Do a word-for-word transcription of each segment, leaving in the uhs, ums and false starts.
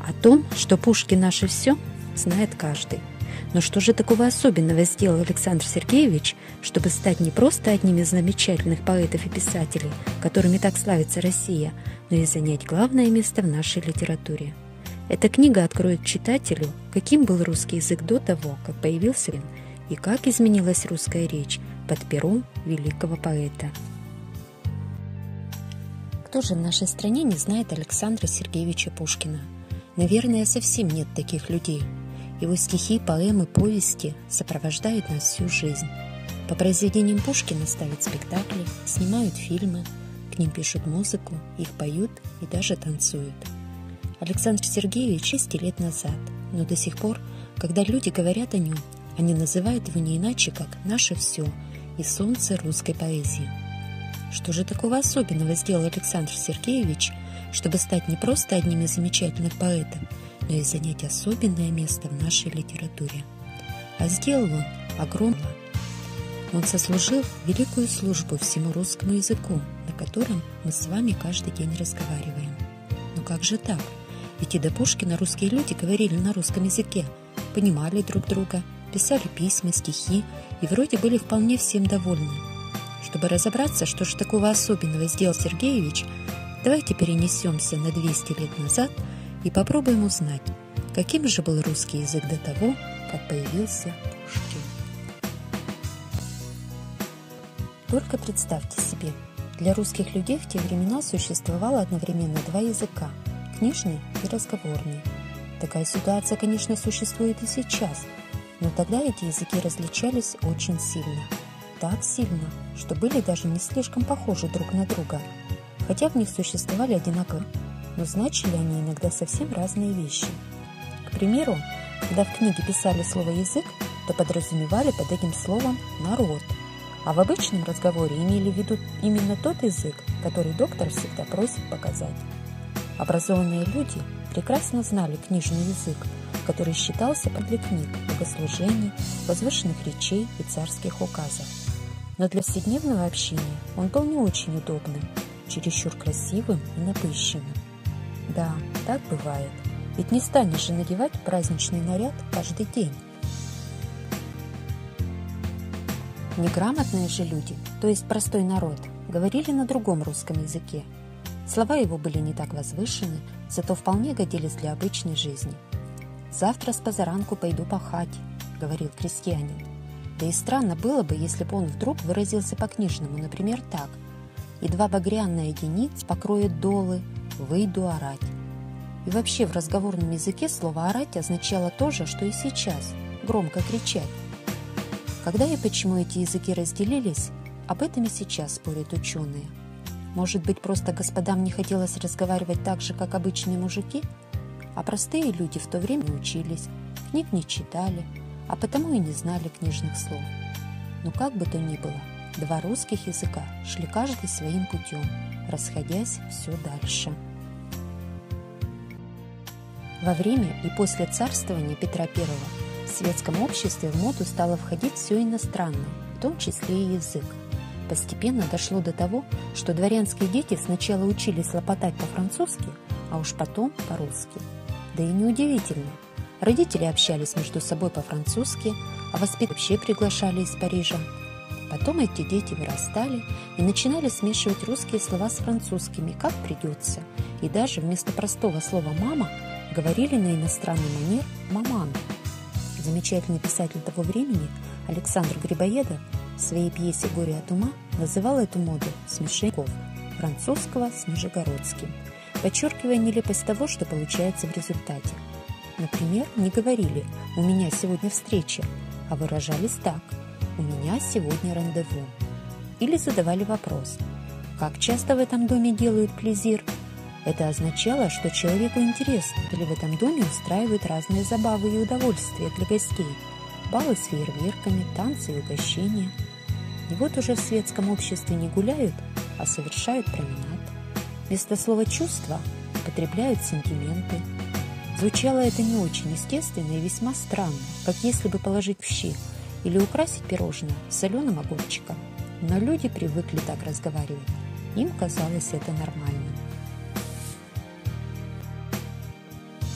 О том, что Пушкин наше все, знает каждый. Но что же такого особенного сделал Александр Сергеевич, чтобы стать не просто одним из замечательных поэтов и писателей, которыми так славится Россия, но и занять главное место в нашей литературе? Эта книга откроет читателю, каким был русский язык до того, как появился он, и как изменилась русская речь под пером великого поэта. Кто же в нашей стране не знает Александра Сергеевича Пушкина? Наверное, совсем нет таких людей. Его стихи, поэмы, повести сопровождают нас всю жизнь. По произведениям Пушкина ставят спектакли, снимают фильмы, к ним пишут музыку, их поют и даже танцуют. Александр Сергеевич шесть лет назад, но до сих пор, когда люди говорят о нем, они называют его не иначе, как «наше все» и «солнце русской поэзии». Что же такого особенного сделал Александр Сергеевич, чтобы стать не просто одним из замечательных поэтов, но и занять особенное место в нашей литературе? А сделал он огромно. Он сослужил великую службу всему русскому языку, на котором мы с вами каждый день разговариваем. Но как же так? Ведь и до Пушкина русские люди говорили на русском языке, понимали друг друга, писали письма, стихи и вроде были вполне всем довольны. Чтобы разобраться, что же такого особенного сделал Сергеевич, давайте перенесемся на двести лет назад и попробуем узнать, каким же был русский язык до того, как появился Пушкин. Только представьте себе, для русских людей в те времена существовало одновременно два языка – книжный и разговорный. Такая ситуация, конечно, существует и сейчас, но тогда эти языки различались очень сильно. Так сильно, что были даже не слишком похожи друг на друга, хотя в них существовали одинаково, но значили они иногда совсем разные вещи. К примеру, когда в книге писали слово «язык», то подразумевали под этим словом «народ», а в обычном разговоре имели в виду именно тот язык, который доктор всегда просит показать. Образованные люди прекрасно знали книжный язык, который считался для книг, богослужений, возвышенных речей и царских указов. Но для повседневного общения он был не очень удобным, чересчур красивым и напыщенным. Да, так бывает, ведь не станешь же надевать праздничный наряд каждый день. Неграмотные же люди, то есть простой народ, говорили на другом русском языке. Слова его были не так возвышены, зато вполне годились для обычной жизни. «Завтра с позаранку пойду пахать», — говорил крестьянин. Да и странно было бы, если бы он вдруг выразился по-книжному, например, так: «И два багряные единиц покроют долы, выйду орать». И вообще в разговорном языке слово «орать» означало то же, что и сейчас – громко кричать. Когда и почему эти языки разделились, об этом и сейчас спорят ученые. Может быть, просто господам не хотелось разговаривать так же, как обычные мужики? А простые люди в то время не учились, книг не читали, а потому и не знали книжных слов. Но как бы то ни было, два русских языка шли каждый своим путем, расходясь все дальше. Во время и после царствования Петра Первого в светском обществе в моду стало входить все иностранное, в том числе и язык. Постепенно дошло до того, что дворянские дети сначала учились лопотать по-французски, а уж потом по-русски. Да и неудивительно. Родители общались между собой по-французски, а воспитатели вообще приглашали из Парижа. Потом эти дети вырастали и начинали смешивать русские слова с французскими, как придется, и даже вместо простого слова «мама» говорили на иностранный манер «маман». Замечательный писатель того времени Александр Грибоедов в своей пьесе «Горе от ума» называл эту моду смешением французского с нижегородским, подчеркивая нелепость того, что получается в результате. Например, не говорили «у меня сегодня встреча», а выражались так: «у меня сегодня рандеву». Или задавали вопрос: «как часто в этом доме делают плезир?» Это означало, что человеку интересно, или в этом доме устраивают разные забавы и удовольствия для гостей, балы с фейерверками, танцы и угощения. И вот уже в светском обществе не гуляют, а совершают променад. Вместо слова «чувства» употребляют сентименты. Звучало это не очень естественно и весьма странно, как если бы положить в щи или украсить пирожное соленым огурчиком. Но люди привыкли так разговаривать. Им казалось это нормальным.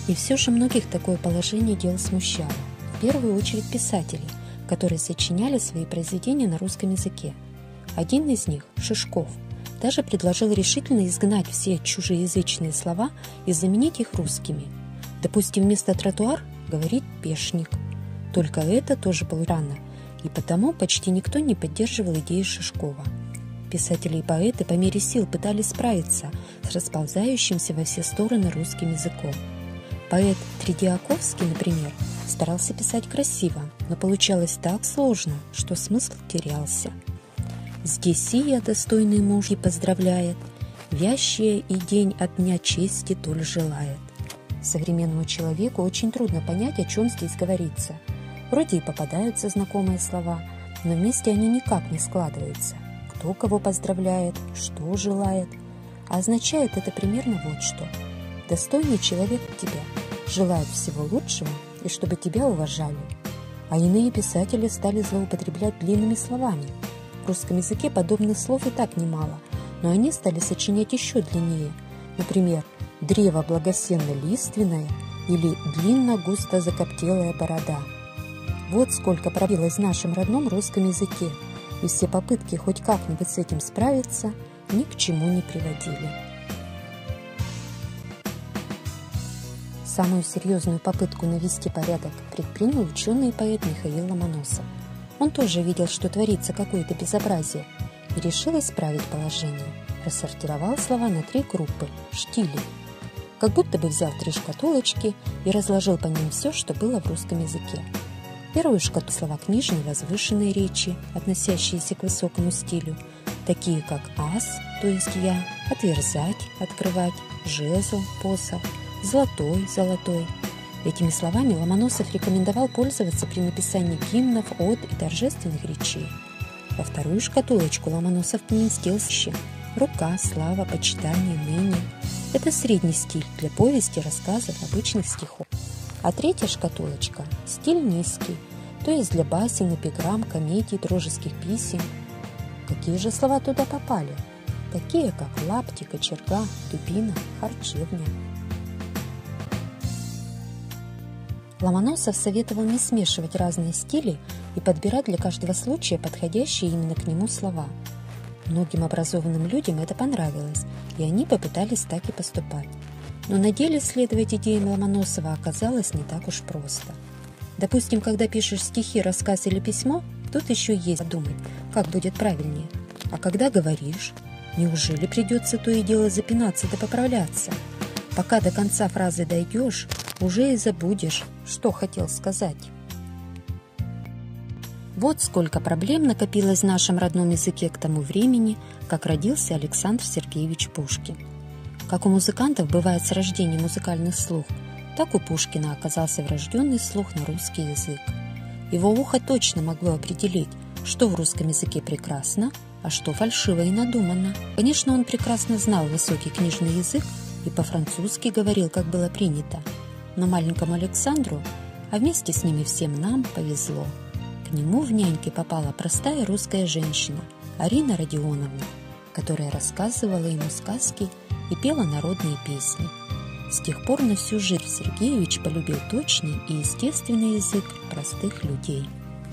И все же многих такое положение дел смущало. В первую очередь писателей, которые сочиняли свои произведения на русском языке. Один из них, Шишков, даже предложил решительно изгнать все чужеязычные слова и заменить их русскими. Допустим, вместо тротуар говорить пешник. Только это тоже было рано, и потому почти никто не поддерживал идеи Шишкова. Писатели и поэты по мере сил пытались справиться с расползающимся во все стороны русским языком. Поэт Тредиаковский, например, старался писать красиво, но получалось так сложно, что смысл терялся. «Здесь сия достойный муж и поздравляет, вящая и день от дня чести толь желает». Современному человеку очень трудно понять, о чем здесь говорится. Вроде и попадаются знакомые слова, но вместе они никак не складываются. Кто кого поздравляет, что желает. А означает это примерно вот что. Достойный человек тебя желает всего лучшего и чтобы тебя уважали. А иные писатели стали злоупотреблять длинными словами. В русском языке подобных слов и так немало, но они стали сочинять еще длиннее. Например, «древо благосенно-лиственное» или «длинно-густо закоптелая борода». Вот сколько пробилось в нашем родном русском языке, и все попытки хоть как-нибудь с этим справиться ни к чему не приводили. Самую серьезную попытку навести порядок предпринял ученый и поэт Михаил Ломоносов. Он тоже видел, что творится какое-то безобразие, и решил исправить положение. Рассортировал слова на три группы – штили. Как будто бы взял три шкатулочки и разложил по ним все, что было в русском языке. Первую шкатулку слова книжной возвышенной речи, относящиеся к высокому стилю, такие как ас, то есть я, отверзать, открывать, жезл, посох, золотой, золотой. Этими словами Ломоносов рекомендовал пользоваться при написании гимнов, од и торжественных речей. Во вторую шкатулочку Ломоносов поместил щи: рука, слава, почитание, ныне. Это средний стиль для повести, рассказов, обычных стихов. А третья шкатулочка – стиль низкий, то есть для басен, эпиграмм, комедий, дружеских писем. Какие же слова туда попали? Такие, как лапти, кочерга, дубина, харчевня. Ломоносов советовал не смешивать разные стили и подбирать для каждого случая подходящие именно к нему слова. Многим образованным людям это понравилось, и они попытались так и поступать. Но на деле следовать идеям Ломоносова оказалось не так уж просто. Допустим, когда пишешь стихи, рассказ или письмо, тут еще есть подумать, как будет правильнее. А когда говоришь, неужели придется то и дело запинаться да поправляться? Пока до конца фразы дойдешь, уже и забудешь, что хотел сказать. Вот сколько проблем накопилось в нашем родном языке к тому времени, как родился Александр Сергеевич Пушкин. Как у музыкантов бывает с рождением музыкальный слух, так у Пушкина оказался врожденный слух на русский язык. Его ухо точно могло определить, что в русском языке прекрасно, а что фальшиво и надуманно. Конечно, он прекрасно знал высокий книжный язык и по-французски говорил, как было принято. Но маленькому Александру, а вместе с ними всем нам, повезло. К нему в няньки попала простая русская женщина Арина Родионовна, которая рассказывала ему сказки и пела народные песни. С тех пор на всю жизнь Сергеевич полюбил точный и естественный язык простых людей.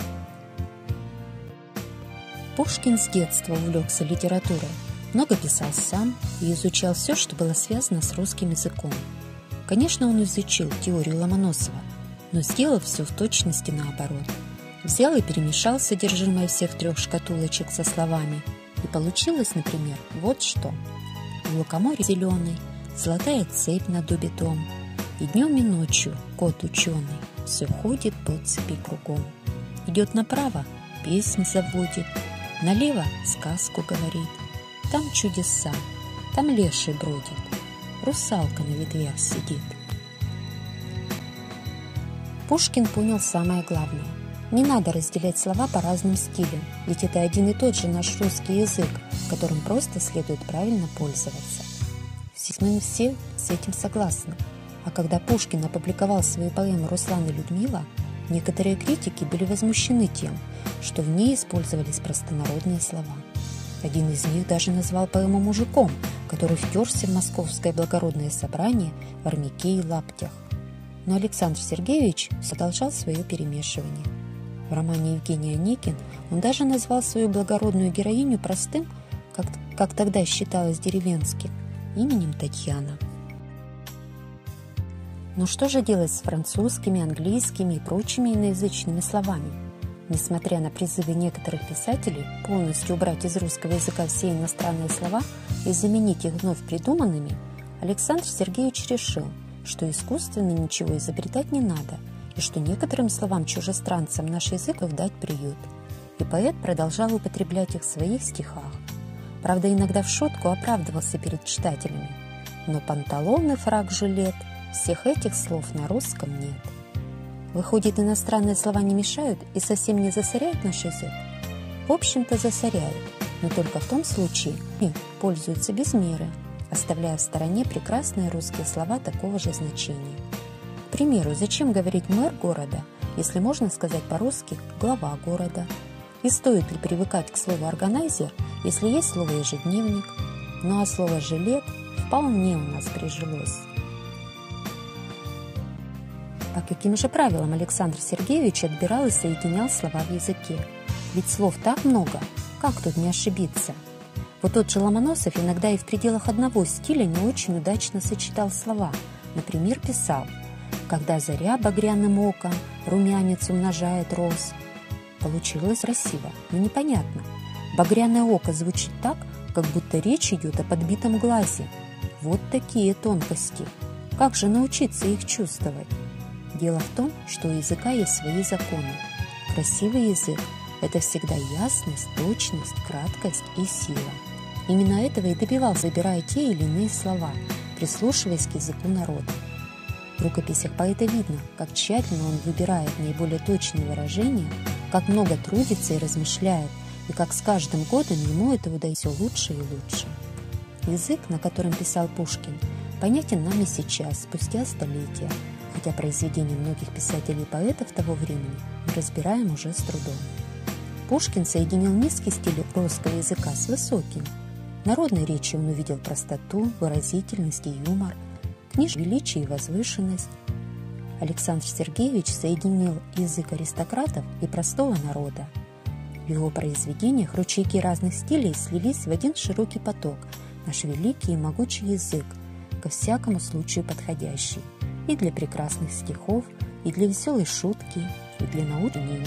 Пушкин с детства увлекся литературой, много писал сам и изучал все, что было связано с русским языком. Конечно, он изучил теорию Ломоносова, но сделал все в точности наоборот. Взял и перемешал содержимое всех трех шкатулочек со словами, и получилось, например, вот что. В лукоморье зеленый, золотая цепь на дубе дом, и днем и ночью кот ученый все ходит по цепи кругом. Идет направо, песнь заводит, налево сказку говорит. Там чудеса, там леший бродит, русалка на ветвях сидит. Пушкин понял самое главное. Не надо разделять слова по разным стилям, ведь это один и тот же наш русский язык, которым просто следует правильно пользоваться. Мы все с этим согласны. А когда Пушкин опубликовал свою поэму «Руслан и Людмила», некоторые критики были возмущены тем, что в ней использовались простонародные слова. Один из них даже назвал поэму мужиком, который втерся в московское благородное собрание в армяке и лаптях. но Александр Сергеевич продолжал свое перемешивание. В романе Евгений Онегин он даже назвал свою благородную героиню простым, как, как тогда считалось деревенским, именем Татьяна. Но что же делать с французскими, английскими и прочими иноязычными словами? Несмотря на призывы некоторых писателей полностью убрать из русского языка все иностранные слова и заменить их вновь придуманными, Александр Сергеевич решил, что искусственно ничего изобретать не надо, и что некоторым словам чужестранцам наш язык дать приют. И поэт продолжал употреблять их в своих стихах. Правда, иногда в шутку оправдывался перед читателями. Но панталоны, фрак, жилет – всех этих слов на русском нет. Выходит, иностранные слова не мешают и совсем не засоряют наш язык? В общем-то, засоряют, но только в том случае, и пользуются без меры, оставляя в стороне прекрасные русские слова такого же значения. К примеру, зачем говорить «мэр города», если можно сказать по-русски «глава города»? И стоит ли привыкать к слову «органайзер», если есть слово «ежедневник»? Ну а слово «жилет» вполне у нас прижилось. По каким же правилам Александр Сергеевич отбирал и соединял слова в языке? Ведь слов так много, как тут не ошибиться? Вот тот же Ломоносов иногда и в пределах одного стиля не очень удачно сочетал слова. Например, писал: «Когда заря багряным оком румянец умножает роз». Получилось красиво, но непонятно. Багряное око звучит так, как будто речь идет о подбитом глазе. Вот такие тонкости. Как же научиться их чувствовать? Дело в том, что у языка есть свои законы. Красивый язык – это всегда ясность, точность, краткость и сила. Именно этого и добивался, выбирая те или иные слова, прислушиваясь к языку народа. В рукописях поэта видно, как тщательно он выбирает наиболее точные выражения, как много трудится и размышляет, и как с каждым годом ему это удается все лучше и лучше. Язык, на котором писал Пушкин, понятен нам и сейчас, спустя столетия, хотя произведения многих писателей и поэтов того времени мы разбираем уже с трудом. Пушкин соединил низкий стиль русского языка с высоким. В народной речи он увидел простоту, выразительность и юмор, книж величие и возвышенность. Александр Сергеевич соединил язык аристократов и простого народа. В его произведениях ручейки разных стилей слились в один широкий поток, наш великий и могучий язык, ко всякому случаю подходящий, и для прекрасных стихов, и для веселой шутки, и для научения.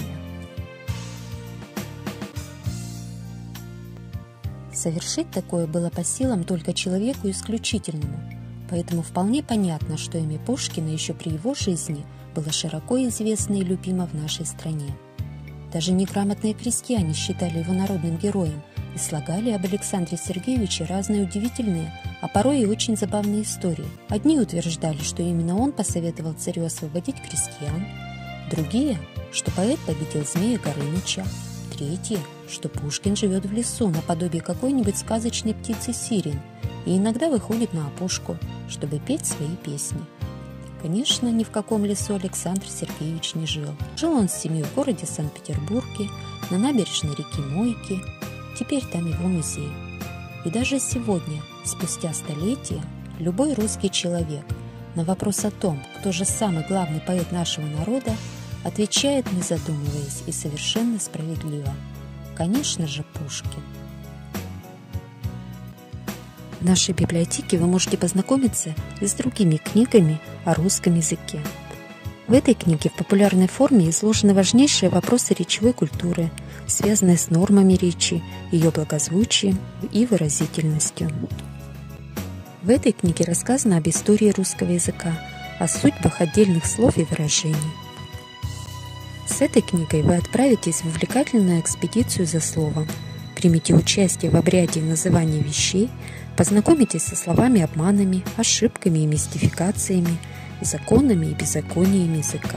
Совершить такое было по силам только человеку исключительному, поэтому вполне понятно, что имя Пушкина еще при его жизни было широко известно и любимо в нашей стране. Даже неграмотные крестьяне считали его народным героем и слагали об Александре Сергеевиче разные удивительные, а порой и очень забавные истории. Одни утверждали, что именно он посоветовал царю освободить крестьян, другие, что поэт победил змея Горыныча, третьи, что Пушкин живет в лесу наподобие какой-нибудь сказочной птицы сирен и иногда выходит на опушку, чтобы петь свои песни. Конечно, ни в каком лесу Александр Сергеевич не жил. Жил он с семьей в городе Санкт-Петербурге, на набережной реки Мойки. Теперь там его музей. И даже сегодня, спустя столетия, любой русский человек на вопрос о том, кто же самый главный поэт нашего народа, отвечает, не задумываясь, и совершенно справедливо: конечно же, Пушкин. В нашей библиотеке вы можете познакомиться и с другими книгами о русском языке. В этой книге в популярной форме изложены важнейшие вопросы речевой культуры, связанные с нормами речи, ее благозвучием и выразительностью. В этой книге рассказано об истории русского языка, о судьбах отдельных слов и выражений. С этой книгой вы отправитесь в увлекательную экспедицию за словом, примите участие в обряде называния вещей, познакомитесь со словами-обманами, ошибками и мистификациями, законами и беззакониями языка.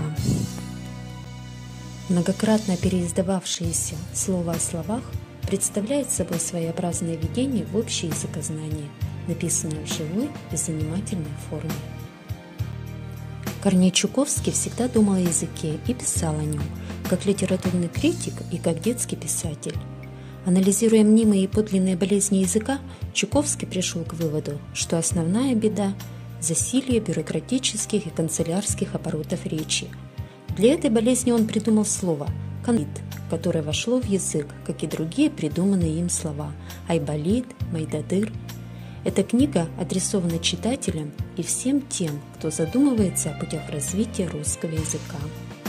Многократно переиздававшееся «Слово о словах» представляет собой своеобразное введение в общее языкознание, написанное в живой и занимательной форме. Корней Чуковский всегда думал о языке и писал о нем, как литературный критик и как детский писатель. Анализируя мнимые и подлинные болезни языка, Чуковский пришел к выводу, что основная беда засилье бюрократических и канцелярских оборотов речи. Для этой болезни он придумал слово «канит», которое вошло в язык, как и другие придуманные им слова «айболит», «майдадыр». Эта книга адресована читателям и всем тем, кто задумывается о путях развития русского языка.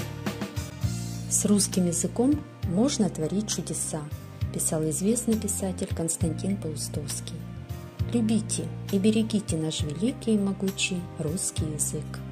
С русским языком можно творить чудеса, писал известный писатель Константин Паустовский. Любите и берегите наш великий и могучий русский язык.